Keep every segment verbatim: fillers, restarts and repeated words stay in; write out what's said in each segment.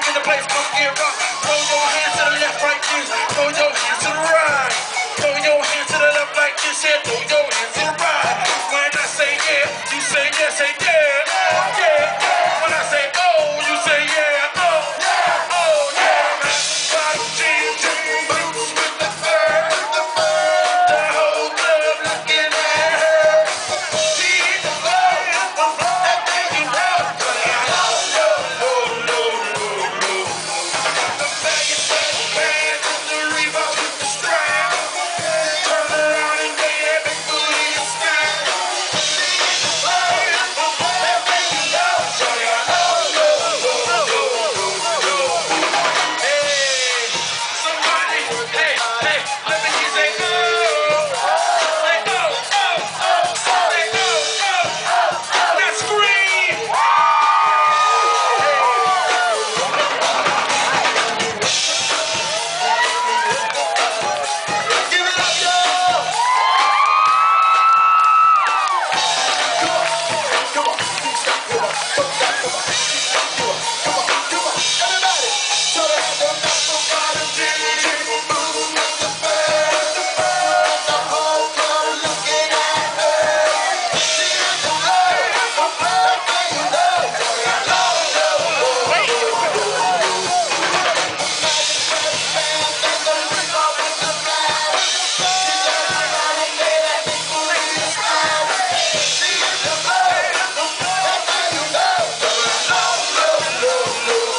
in the place, come get rock. Throw your hands to the left, right, this. Throw your hands to the right. Throw your hands to the left like this, yeah. Throw your hands to the right. When I say yeah, you say yeah, say yeah, oh yeah. When I say oh, you say yeah, oh yeah, oh yeah. Pop jeans, jeans, boots with the fur, the fur. The whole club looking at her. She's the fur, the fur, that thing you love. But I don't know, no, no, no, no. The bag is fresh, bag with the Reebok with the strap. Turn around and lay that big booty in the sky. She's the fur, the fur, that thing you love. Shawty, I don't know, no, no, no, no. Hey, somebody, hey, hey, let me hear you say oh. Say oh, oh, oh. Say oh, oh, oh. Now scream. Give it up, y'all. Come on, come on, come on, come on, come on, come on, everybody. So they have the muscle bottom, jiggle, jiggle, move with the bird, the bird, the whole club looking at her. She is the bird, the bird, that you love. Shawty, I love, love, love, love, love. Magic fresh bands and the Reebok with the flag. She turn around and lay that big booty in the sky. She is the bird, the bird, that you love. Shawty, I love, love, love, love.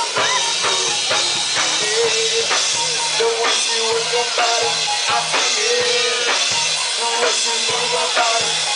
The way she work her body, I feel it. The way she move her body.